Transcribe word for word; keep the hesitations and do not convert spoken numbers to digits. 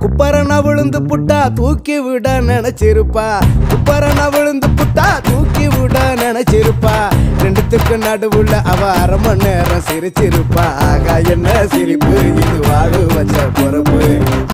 குப்பரன விழுந்து புட்டா தூக்கி விட நினைச்சிருப்பா குப்பரன விழுந்து புட்டா தூக்கி விட நினைச்சிருப்பா ரெண்டுத்துக்கு நடுவுல அவ அரை மணி நேரம் சிரிச்சிருப்பா ஆகா என்ன சிரிப்பு இது வாழு வச்ச பொறுப்பு